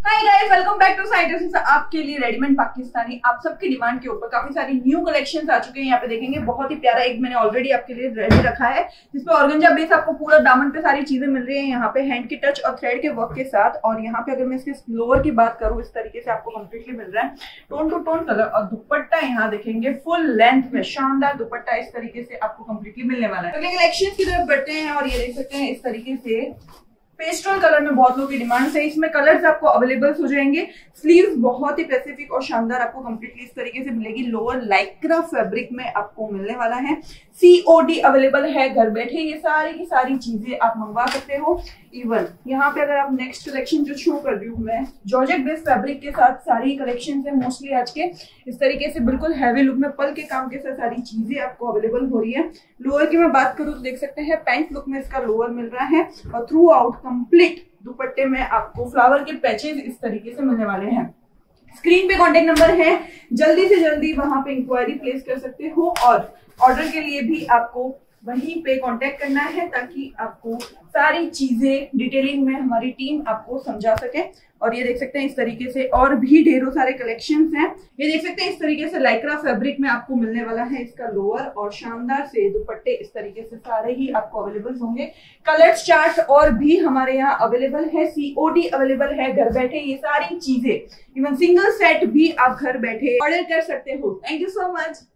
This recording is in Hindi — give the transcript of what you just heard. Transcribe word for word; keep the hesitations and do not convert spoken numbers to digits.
Hi guys, welcome back to site. आपके लिए रेडीमेड पाकिस्तानी आप सबकी डिमांड के ऊपर काफी सारी न्यू कलेक्शंस आ चुके हैं। यहाँ पे देखेंगे बहुत ही प्यारा एक मैंने ऑलरेडी आपके लिए रेडी रखा है, जिसपे ऑर्गेंजा बेस आपको पूरा दामन पे सारी चीजें मिल रही है। यहाँ पे हैंड की टच और थ्रेड के वर्क के साथ। और यहाँ पे अगर मैं इसके लोअर की बात करूँ, इस तरीके से आपको कम्प्लीटली मिल रहा है टोन टू टोन कलर। और दुपट्टा यहाँ देखेंगे फुल लेंथ में शानदार दुपट्टा इस तरीके से आपको कम्प्लीटली मिलने वाला है। अगले कलेक्शन की तरफ बढ़ते हैं और ये देख सकते हैं इस तरीके से पेस्टल कलर में बहुत लोगों की डिमांड है। इसमें कलर्स आपको अवेलेबल हो जाएंगे। स्लीव्स बहुत ही पैसिफिक और शानदार आपको कंप्लीटली इस तरीके से मिलेगी। लोअर लाइक्रा फैब्रिक में आपको मिलने वाला है। सीओडी अवेलेबल है, घर बैठे ये सारी की सारी चीजें आप मंगवा सकते हो। इवन यहाँ पे अगर आप नेक्स्ट कलेक्शन जो शो कर रही हूँ मैं, जॉर्जेट बेस्ड फैब्रिक के साथ सारी कलेक्शन है मोस्टली आज के। इस तरीके से बिल्कुल हैवी लुक में पल के काम के साथ सारी चीजें आपको अवेलेबल हो रही है। लोअर की मैं बात करूँ तो देख सकते हैं पैंट लुक में इसका लोअर मिल रहा है और थ्रू आउट कंप्लीट दुपट्टे में आपको फ्लावर के पैचेज इस तरीके से मिलने वाले हैं। स्क्रीन पे कॉन्टेक्ट नंबर है, जल्दी से जल्दी वहां पे इंक्वायरी प्लेस कर सकते हो और ऑर्डर के लिए भी आपको वहीं पे कांटेक्ट करना है, ताकि आपको सारी चीजें डिटेलिंग में हमारी टीम आपको समझा सके। और ये देख सकते हैं इस तरीके से और भी ढेरों सारे कलेक्शंस हैं। ये देख सकते हैं इस तरीके से लाइक्रा फैब्रिक में आपको मिलने वाला है इसका लोअर और शानदार से दुपट्टे इस तरीके से सारे ही आपको अवेलेबल होंगे। कलर्स चार्ट और भी हमारे यहाँ अवेलेबल है। सीओडी अवेलेबल है, घर बैठे ये सारी चीजें, इवन सिंगल सेट भी आप घर बैठे ऑर्डर कर सकते हो। Thank you so much.